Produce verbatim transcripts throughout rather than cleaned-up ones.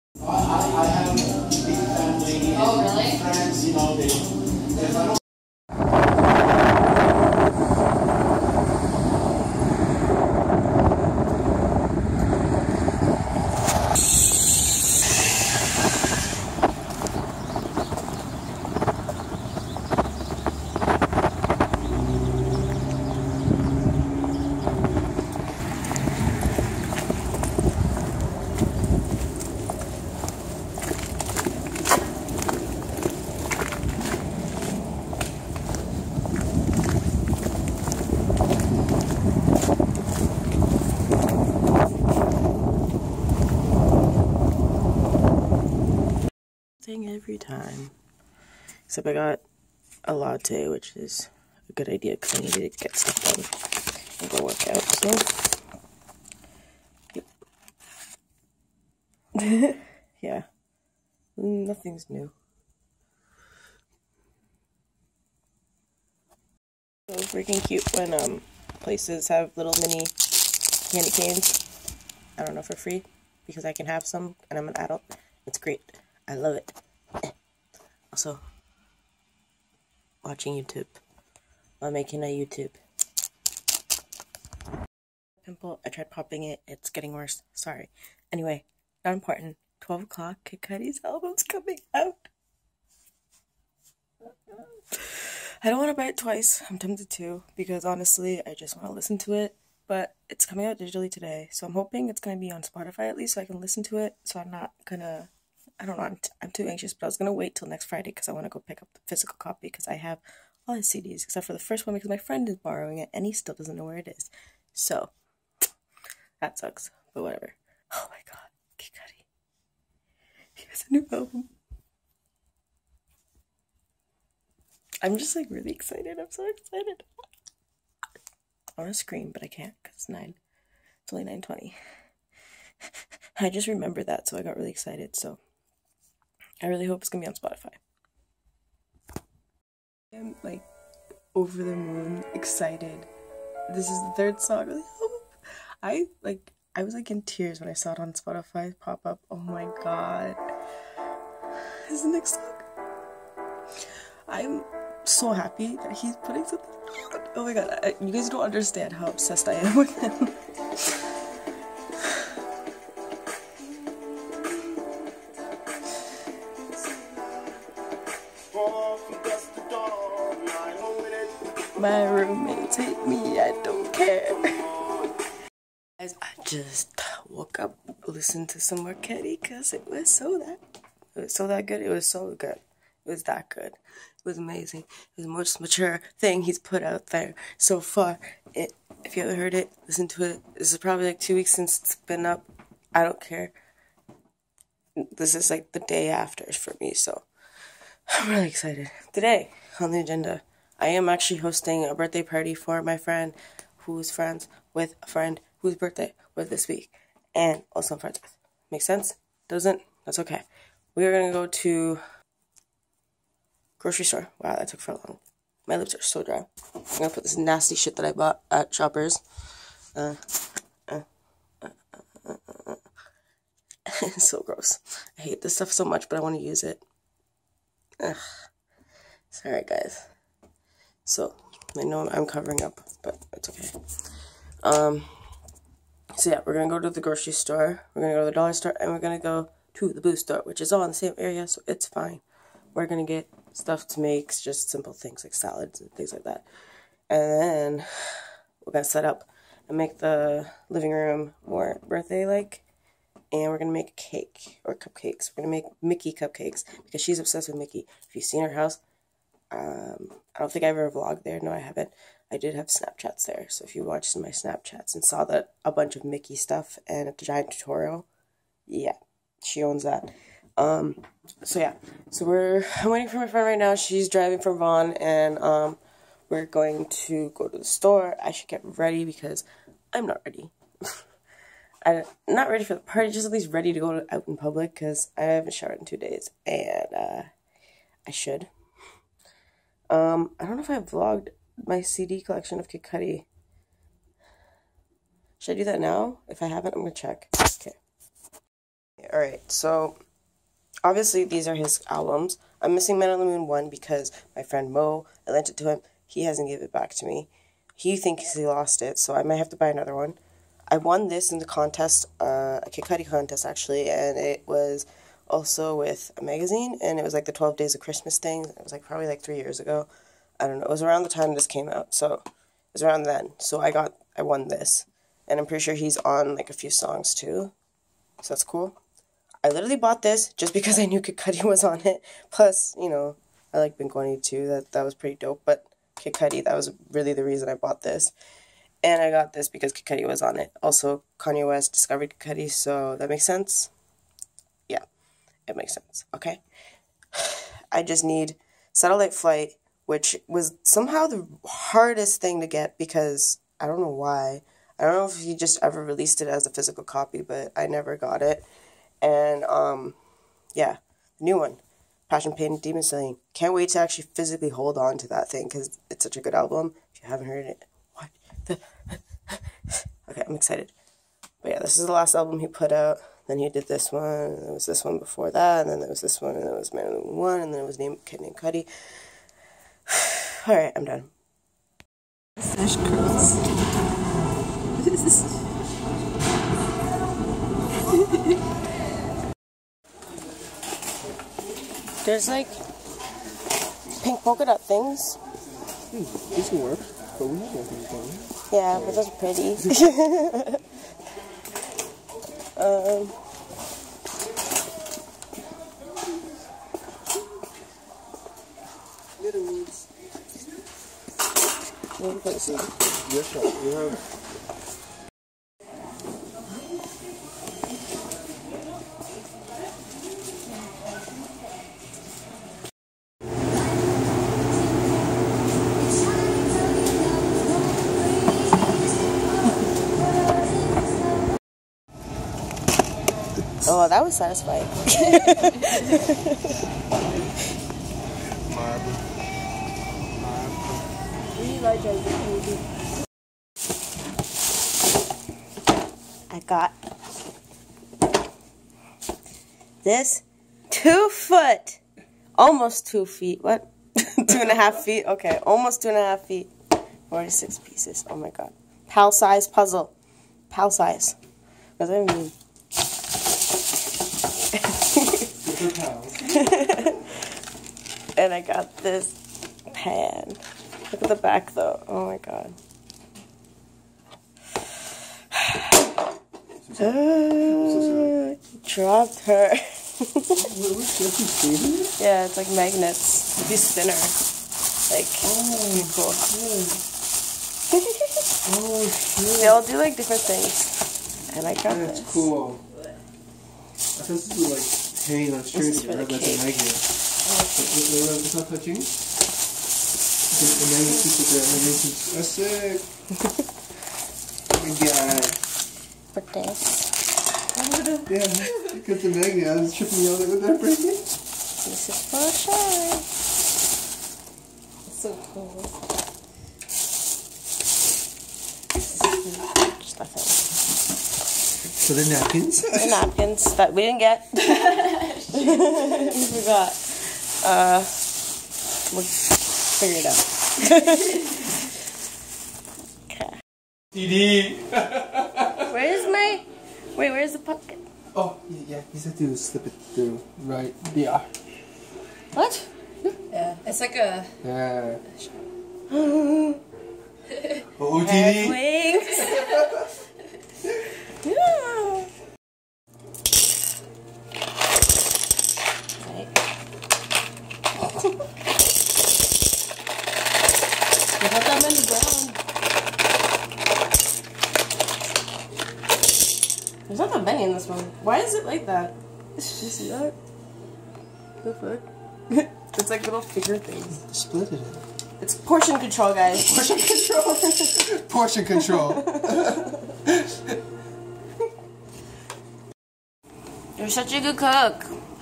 I, I have a big family. Oh, really? Friends, you know, they, if I don't every time. Except I got a latte, which is a good idea because I needed to get stuff done and go work out. So, yep. Yeah, nothing's new. So freaking cute when um places have little mini candy canes. I don't know, for free because I can have some and I'm an adult. It's great. I love it. Also, watching YouTube while making a YouTube. Pimple, I tried popping it. It's getting worse. Sorry. Anyway, not important. twelve o'clock, Kid Cudi's album's coming out. I don't want to buy it twice. I'm tempted to because honestly, I just want to listen to it. But it's coming out digitally today, so I'm hoping it's going to be on Spotify at least so I can listen to it. So I'm not going to, I don't know, I'm, t I'm too anxious, but I was going to wait till next Friday because I want to go pick up the physical copy because I have all his C Ds except for the first one because my friend is borrowing it and he still doesn't know where it is. So, that sucks, but whatever. Oh my god, Kid Cudi. He has a new album. I'm just like really excited. I'm so excited. I want to scream, but I can't because it's nine. It's only nine twenty. I just remembered that, so I got really excited. So I really hope it's gonna be on Spotify. I'm like over the moon, excited. This is the third song. Really, I like. I was like in tears when I saw it on Spotify pop up. Oh my god! This is the next song. I'm so happy that he's putting something out. Oh my god, I, you guys don't understand how obsessed I am with him. My roommates hate me, I don't care. Guys, I just woke up, listened to some more Cudi because it was so that, it was so that good, it was so good. It was that good. It was amazing. It was the most mature thing he's put out there so far. It, if you haven't heard it, listen to it. This is probably like two weeks since it's been up. I don't care. This is like the day after for me, so I'm really excited. Today, on the agenda, I am actually hosting a birthday party for my friend who's friends with a friend whose birthday was this week. And also I'm friends with. Makes sense? Doesn't? That's okay. We are going to go to grocery store. Wow, that took for long. My lips are so dry. I'm gonna put this nasty shit that I bought at Shoppers. Uh, uh, uh, uh, uh, uh. It's so gross. I hate this stuff so much, but I want to use it. Ugh. Sorry, guys. So, I know I'm covering up, but it's okay. Um, so yeah, we're gonna go to the grocery store. We're gonna go to the dollar store, and we're gonna go to the Boost store, which is all in the same area, so it's fine. We're gonna get stuff to make, just simple things like salads and things like that. And then we're gonna set up and make the living room more birthday-like. And we're gonna make a cake or cupcakes. We're gonna make Mickey cupcakes because she's obsessed with Mickey. If you've seen her house, um, I don't think I ever vlogged there. No, I haven't. I did have Snapchats there. So if you watched my Snapchats and saw that a bunch of Mickey stuff and a giant tutorial, yeah, she owns that. Um, so yeah, so we're, I'm waiting for my friend right now. She's driving from Vaughan, and, um, we're going to go to the store. I should get ready because I'm not ready. I'm not ready for the party, just at least ready to go out in public because I haven't showered in two days, and, uh, I should. Um, I don't know if I vlogged my C D collection of Kid Cudi. Should I do that now? If I haven't, I'm gonna check. Okay. alright, so obviously these are his albums. I'm missing Man on the Moon one because my friend Mo, I lent it to him. He hasn't given it back to me. He thinks he lost it, so I might have to buy another one. I won this in the contest, uh, a Kid Cudi contest actually, and it was also with a magazine, and it was like the twelve Days of Christmas thing. It was like probably like three years ago. I don't know. It was around the time this came out, so it was around then. So I got, I won this, and I'm pretty sure he's on like a few songs too, so that's cool. I literally bought this just because I knew Kid Cudi was on it. Plus, you know, I like Blink one eighty-two. That that was pretty dope, but Kid Cudi, that was really the reason I bought this. And I got this because Kid Cudi was on it. Also, Kanye West discovered Kid Cudi, so that makes sense. Yeah, it makes sense. Okay. I just need Satellite Flight, which was somehow the hardest thing to get because I don't know why. I don't know if he just ever released it as a physical copy, but I never got it. And, um, yeah, new one. Passion, Pain, and Demon Slaying. Can't wait to actually physically hold on to that thing because it's such a good album. If you haven't heard it, what the... Okay, I'm excited. But yeah, this is the last album he put out. Then he did this one, and there was this one before that, and then there was this one, and then it was Man on the Moon one, and then it was named Kid named Cudi. Alright, I'm done. Mustache curls. What is this? There's like pink polka dot things. Hmm, this can work, but we have nothing to do. Yeah, but those are pretty. um, Yes, sir. You have. Oh, that was satisfying. I got this two foot, almost two feet. What? Two and a half feet? Okay, almost two and a half feet. forty-six pieces. Oh my god. Pal size puzzle. Pal size. What does that mean? And I got this pan. Look at the back though. Oh my god. Uh, dropped her. Yeah, it's like magnets. It'd be spinner. Like, oh, cool. Oh shit. They all do like different things. And I got That's this. cool. I thought this was like hanging on strings. for the That's cake. a magnet. It's not touching. The magnet keeps it there. That's sick. Oh my god. For this. Yeah, because the magnet, I was tripping me out like, would that break it? This is for sure. It's so cool. Just nothing. So the napkins? The napkins that we didn't get. We forgot. Uh, we'll figure it out. Okay. D D. Where's my... Wait, where's the pocket? Oh, yeah, yeah. You have to slip it through. Right. Yeah. What? Yeah, it's like a... Yeah. Oh, Oh, D D. wings. Yeah. Right. You put them in the ground. There's not that many in this one. Why is it like that? You see that? The fuck? It's like little figure things. Split it. It's portion control, guys. Portion control. Portion control. You're such a good cook.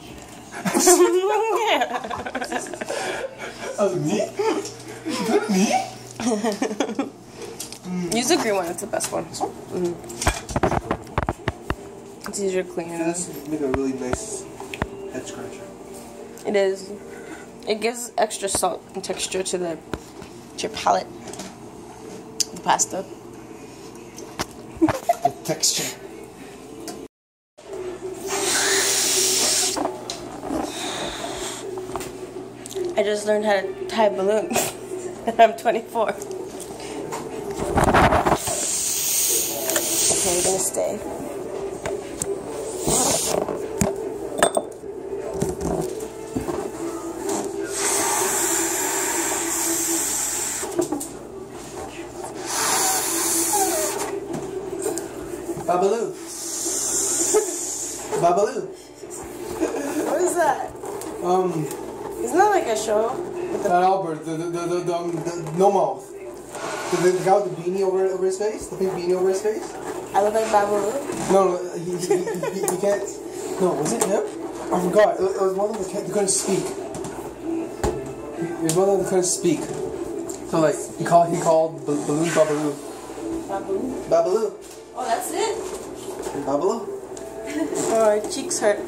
Oh, me? Me? Use the green one. It's the best one. Mm-hmm. It's easier to clean it up. This make a really nice head scratcher. It is. It gives extra salt and texture to the to your palate. The pasta. The texture. I just learned how to tie balloons. And I'm twenty-four. Okay, you're gonna stay. Babaloo. Babaloo. What is that? Um, Isn't that like a show? With the not Albert, the, the, the, the, the, um, the no mouth. The, the guy with the beanie over, over his face? The big beanie over his face? I look like Babaloo? No, no, he, he, he, he, he can't. No, was it him? I forgot. It was, it was one of them that can't- that couldn't speak. It was one of them that couldn't speak. So, like, he called, he called Ba- Balloon Babaloo. Babaloo? Babaloo. Oh, that's it? Babaloo. Oh, my cheeks hurt.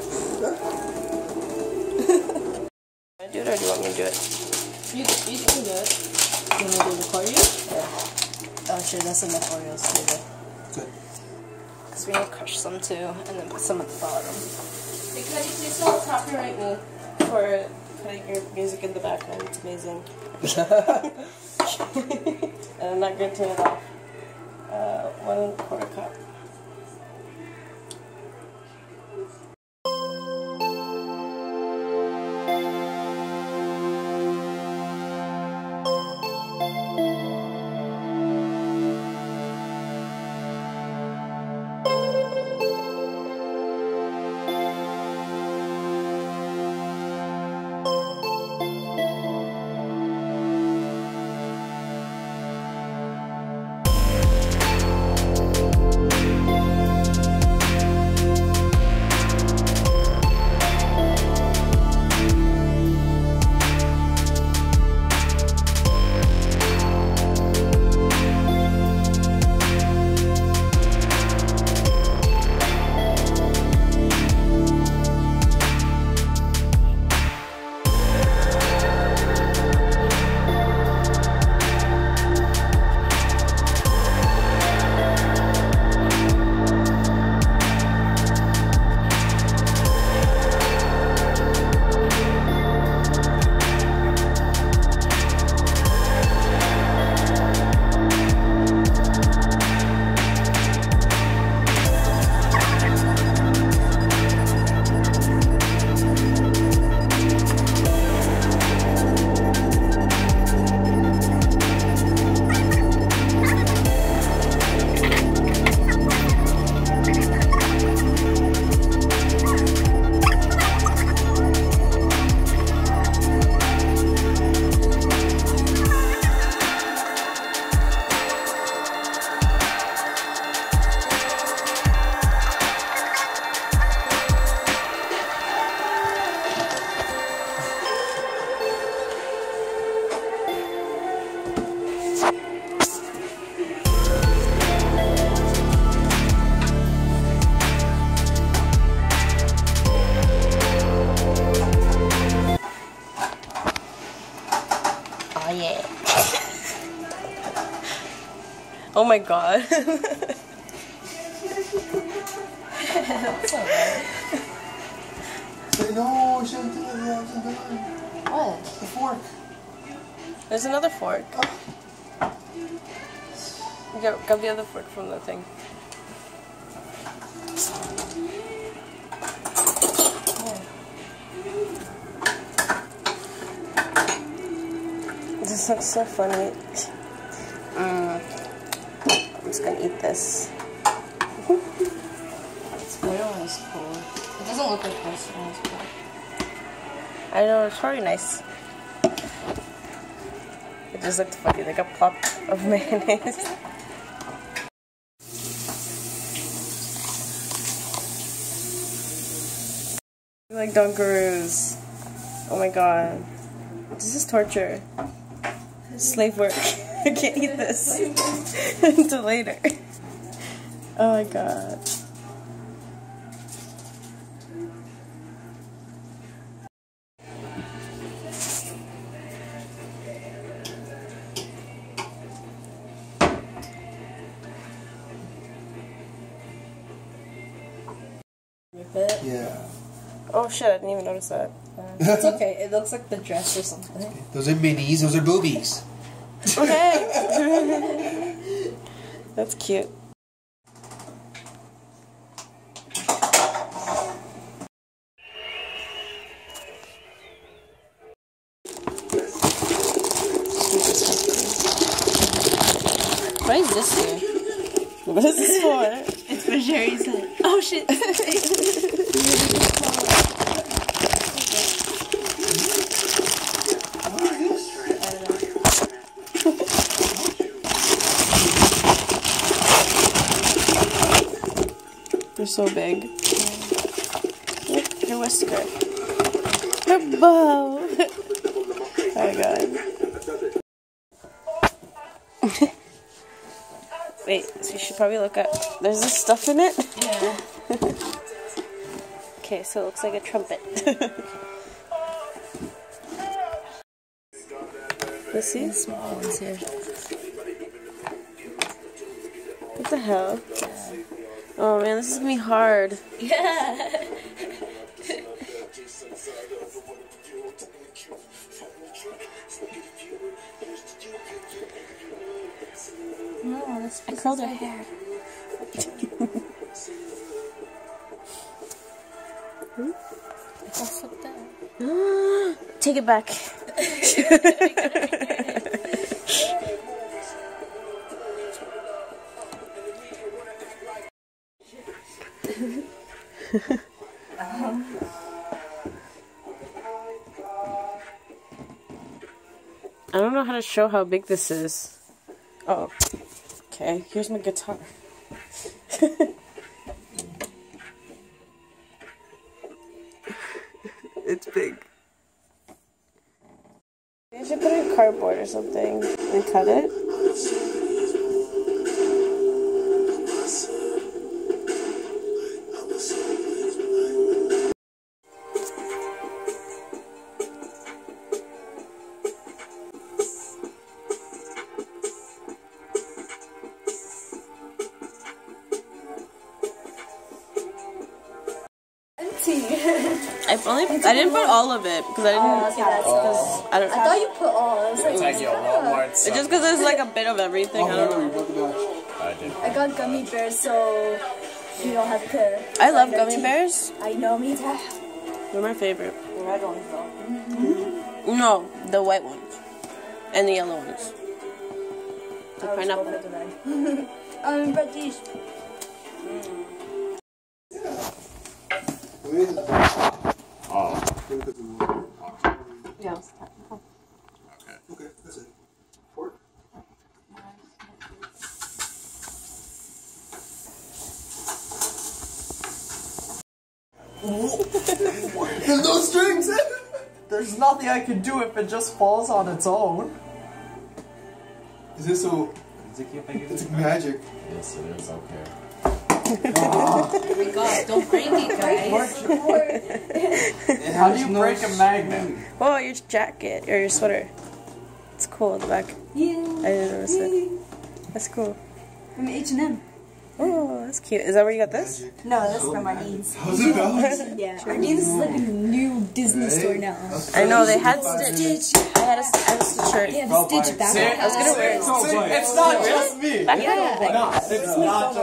I do it or do you want me to do it? You, you can do it. You want me to do the Oreo? Yeah. Oh shit, that's enough Oreos to do it. Good. Because we need to crush some too, and then put some at the bottom. Hey, Cuddy, please don't copyright me for putting your music in the background. It's amazing. And I'm not going to turn it off. Uh, one and a quarter cup. Oh yeah. Oh my god. That's alright. Say no, I shouldn't do that. I shouldn't do that. What? The fork. There's another fork. Grab, grab the other fork from the thing. This looks so funny. Mm. I'm just gonna eat this. Spoil is cool. It doesn't look like this. It's cool. I know, it's probably nice. It just looked funny, like a pop of mayonnaise. Like Dunkaroos. Oh my god. This is torture. Slave work. I can't eat this until later. Oh my god. trumpet. Yeah. Oh shit, I didn't even notice that. Uh, it's okay. It looks like the dress or something. Those are minis. Those are boobies. Okay. That's cute. What is this here? What is this for? It's for Sherry's head. Oh shit! They're so big. Look, her whisker. Her bow. Oh my god. Wait, so you should probably look at. There's this stuff in it? Yeah. Okay, so it looks like a trumpet. Let's see. Small ones here. What the hell? Oh man, this is gonna be hard. Yeah. No, that's I curled her hair. It's all flipped out. Take it back. I don't know how to show how big this is. Oh, okay. Here's my guitar. It's big. I should put it in cardboard or something and cut it. I've only I didn't put all of it because I didn't. Oh, okay, that's because I don't. I thought you put all. I was like, Like your Walmart It's just because there's like a bit of everything. I don't know. I did. I got gummy bears, so you don't have to. I love find our gummy teeth. bears. I know, me too. They're my favorite. The red ones though. No, the white ones and the yellow ones. The I would pineapple. go for the red. um, but these. Oh. Yeah. Okay. Okay, that's it. Pork. There's no strings! There's nothing I can do if it just falls on its own. Is this so? It's magic. Yes, it is. Okay. Oh my god, don't break it, guys. How do you break a magnet? Oh, your jacket or your sweater. It's cool in the back. Yeah. I didn't notice it. That's cool. From H and M. Oh, that's cute. Is that where you got this? No, that's from Ardene's. How's it balance? Yeah, Ardene's is like a new Disney Right? store now. I know they had Stitch. Stitch. I had a, I had a Stitch shirt. They have a Stitch back. I was gonna wear it. It's not just me! Back Yeah. then. No, it's not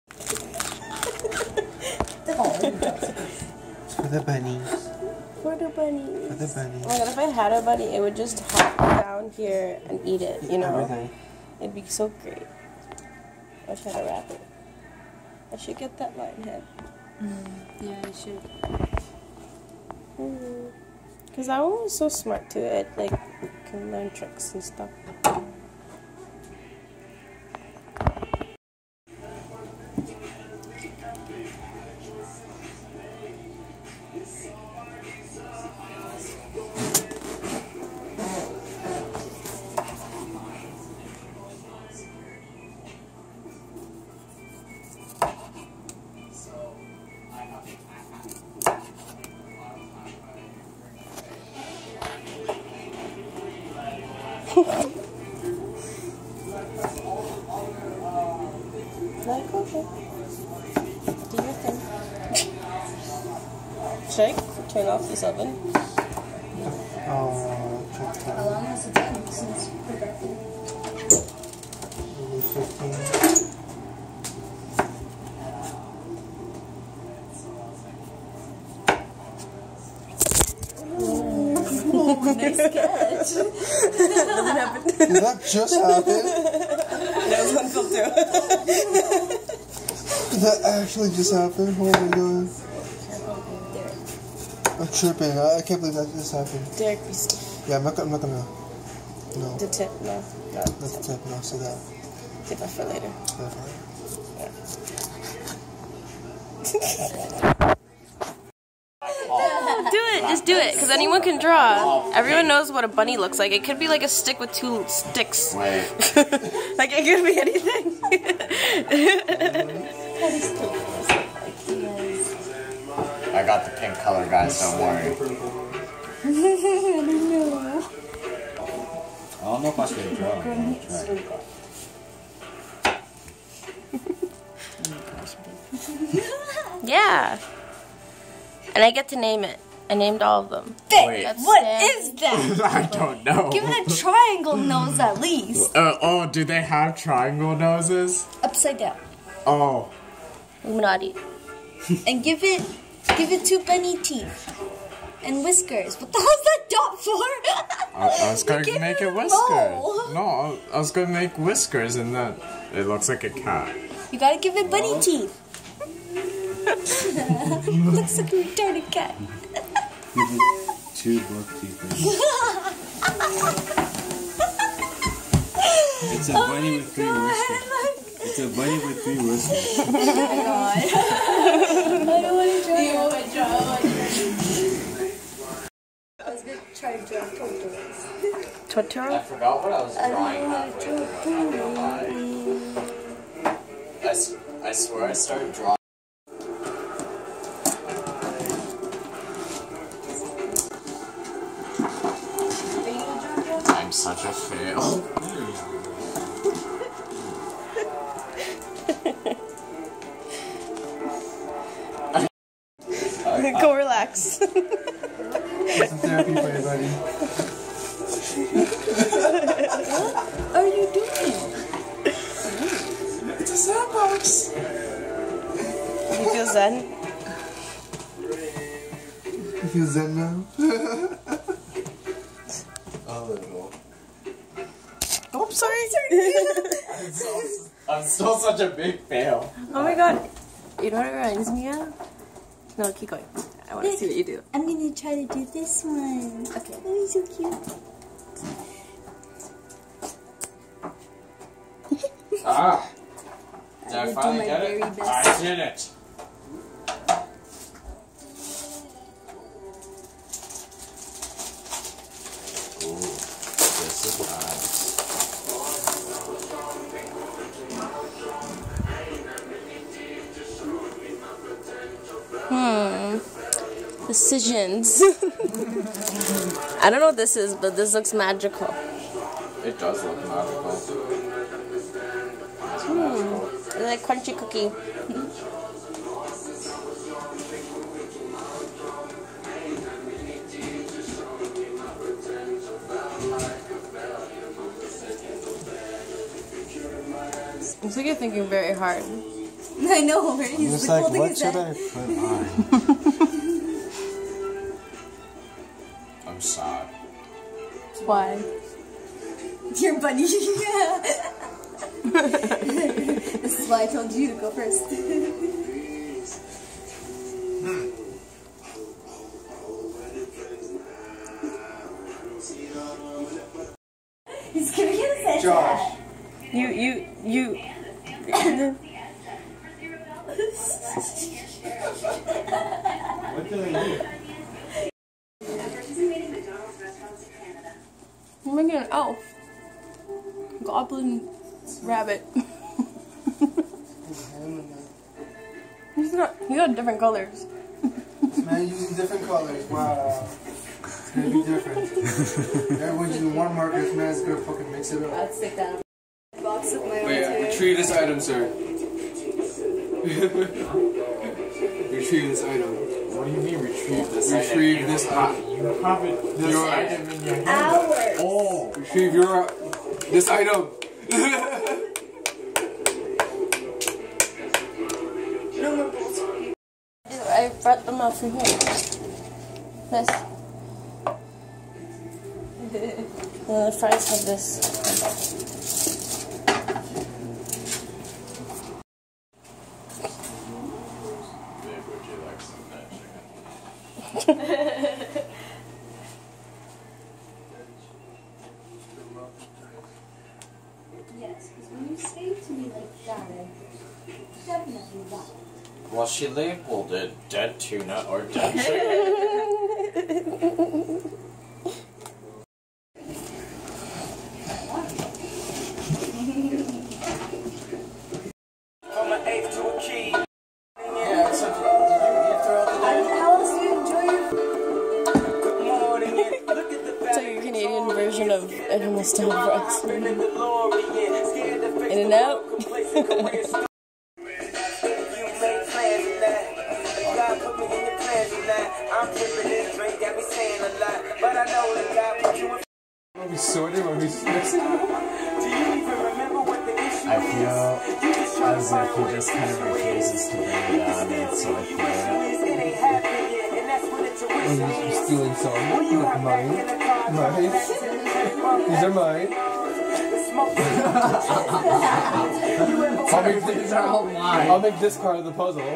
For the bunnies. For the bunnies. For the Oh bunnies. my god, if I had a bunny, it would just hop down here and eat it, you know? Everything. It'd be so great. I should have to wrap it. I should get that lion head. Yeah, you should. Because that one was so smart too. It like can learn tricks and stuff. Like, okay. Do your thing. Shake, turn off this oven. Oh, How long has it been since production? fifteen. Nice sketch. Doesn't happen. Did that just happen? That was unfiltered. Did that actually just happen? Oh my god. I'm tripping. I, I can't believe that just happened. Derek, be still. Yeah, I'm not, I'm not gonna. No. The tip, no. No. That's the tip. No, say that. Tip that for later. Do it, just do it, because anyone can draw. Everyone knows what a bunny looks like. It could be like a stick with two sticks. Wait. Like it could be anything. I got the pink color, guys, don't worry. I don't know if I should draw. I'm gonna try. Yeah. And I get to name it. I named all of them. Wait. That's What Sam. is that? I don't know. Give it a triangle nose at least. Uh, oh, do they have triangle noses? Upside down. Oh. Illuminati. And give it give it two bunny teeth. And whiskers. What the hell's that dot for? I, I was going to Give make it it a whiskers. mole. No, I was going to make whiskers and then it looks like a cat. You gotta give it bunny teeth. Looks like a retarded cat. Two buck teeth. It's a bunny with three whiskers. It's a bunny with three whiskers. Oh my god. I don't want to draw. You want to draw? I was gonna try to draw Totoro. Totoro? forgot what I was I don't want to draw Totoro. I, s I swear I started drawing. I'm such a fail. Go relax. Some therapy for you, buddy. What are you doing? It's a sandbox. You feel zen? You feel zen now? A little. Oh, I'm sorry, sorry. I'm, so, I'm still such a big fail. Oh my god. You know what it reminds me of? No, keep going. I want to see what you do. I'm gonna try to do this one. Okay. Oh, he's so cute. Ah! Did I will do finally my get very it? best. I did it! Ooh, this is nice. Hmm. Decisions. I don't know what this is, but this looks magical. It does look magical. It's Hmm. magical. It's like crunchy cookie. Looks like you're thinking very hard. I know, right? He's It's like like, holding what his should head. I put on? I'm sad. Why? Your bunny. This is why I told you to go first. He's gonna get his head Josh. back. You, you, you. What did I do? I'm making an elf. Goblin rabbit. He's got, he got different colors. Man, using different colors. Wow. It's gonna be different. Everyone's using one marker. This man's gonna fucking mix it up. I'll stick that box of my Wait, own. retrieve this item, sir. Retrieve this item. What do you mean retrieve this Retrieve item? this You item. have- You have it, this Your- item in your hand. Hours. Oh! Retrieve your this item. No more balls. I brought them out from here. This. And the fries have this. Babe, would you like some of that chicken? Yes, because when you say to me like that, definitely that. Well, she labeled it dead tuna or dead chicken. From an eighth to a key. Yeah, so did you get throughout the day? How else do you enjoy your Good morning, yeah. Look at the It's like a Canadian version of animal style fries. In and out. Are we sorted? Are we mixing? I feel as if he just kind of refuses to bring it on and so I feel You're stealing some. Look, mine. Mine. These are mine. I'll make this, These are all mine. I'll make this part of the puzzle.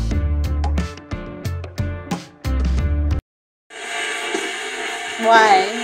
Why?